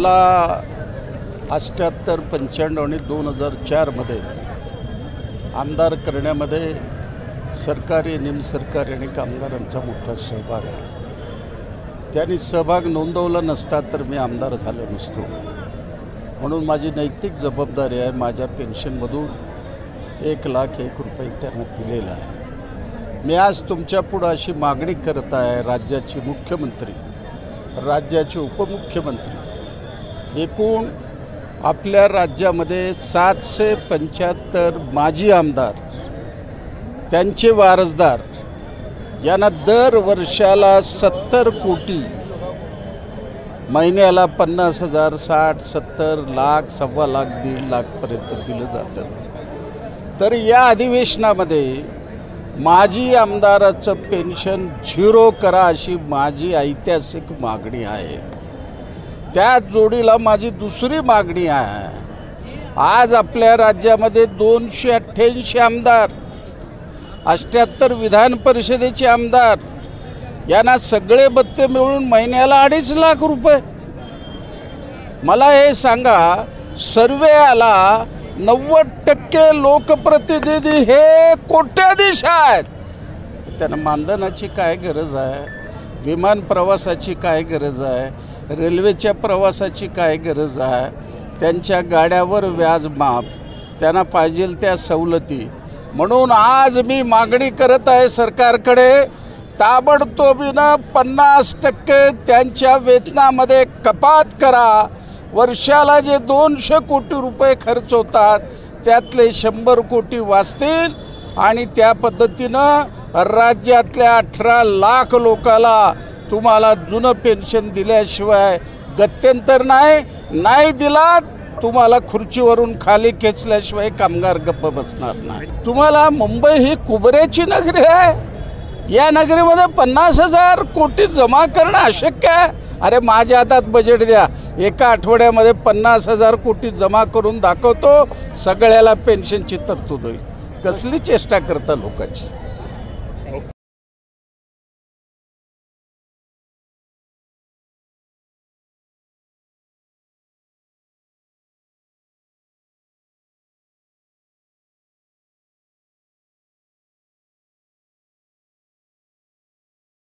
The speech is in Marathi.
मला 88, 95 आणि 2004मध्ये आमदार करण्यामध्ये सरकारी, निमसरकारी आणि कामगारांचा मोठा सहभाग आहे. त्यांनी सहभाग नोंदवला नसता तर मी आमदार झालो नसतो. म्हणून माझी नैतिक जबाबदारी आहे. माझ्या पेन्शनमधून 1,01,000 रुपये त्यांना दिलेला आहे. मी आज तुमच्यापुढं अशी मागणी करत आहे. राज्याचे मुख्यमंत्री, राज्याचे उपमुख्यमंत्री, एकूण आपल्या राज्यामध्ये 775 माजी आमदार, त्यांचे वारसदार यांना दर वर्षाला 70 कोटी, महिन्याला 50,000, 60, 70 लाख, 1.25 लाख, 1.5 लाखपर्यंत दिलं जातं. तर या अधिवेशनामध्ये माजी आमदाराचं पेन्शन 0 करा अशी माझी ऐतिहासिक मागणी आहे. त्या जोडीला माझी दुसरी मागणी आहे. आज आपल्या राज्यामध्ये 288 आमदार, 78 विधान परिषदेचे आमदार, यांना सगळे भत्ते मिळून महिन्याला 2.5 लाख रुपये. मला हे सांगा, सर्वे आला 90% लोकप्रतिनिधी हे कोट्याधीश आहेत. त्यांना मानधनाची काय गरज आहे? विमान प्रवासाची काय गरज आहे? रेल्वेच्या प्रवासाची काय गरज आहे? त्यांच्या गाड्यावर व्याज माफ, त्यांना पाहिजे त्या सवलती. म्हणून आज मी मागणी करत आहे सरकारकडे, ताबडतोबीनं 50% त्यांच्या वेतनामध्ये कपात करा. वर्षाला जे 200 कोटी रुपये खर्च होतात त्यातले 100 कोटी वाचतील आणि त्या पद्धतीनं राज्यातल्या 18 लाख लोकाला तुम्हाला जुनं पेन्शन दिल्याशिवाय गत्यंतर नाही दिला तुम्हाला खुर्चीवरून खाली खेचल्याशिवाय कामगार गप्प बसणार नाही. तुम्हाला मुंबई ही कुबऱ्याची नगरी आहे. या नगरीमध्ये 50,000 कोटी जमा करणं अशक्य आहे. अरे माझ्या हातात बजेट द्या, एका आठवड्यामध्ये 50,000 कोटी जमा करून दाखवतो, सगळ्याला पेन्शनची तरतूद होईल. कसली चेष्टा करता लोकांची.